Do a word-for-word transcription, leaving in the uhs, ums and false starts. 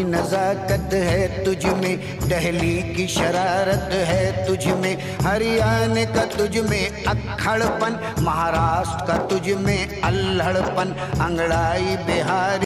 की नज़ाकत है तुझ में, दिल्ली की शरारत है तुझ में, हरियाणा का तुझ में अक्खड़पन, महाराष्ट्र का तुझ में अल्हड़पन, अंगड़ाई बिहार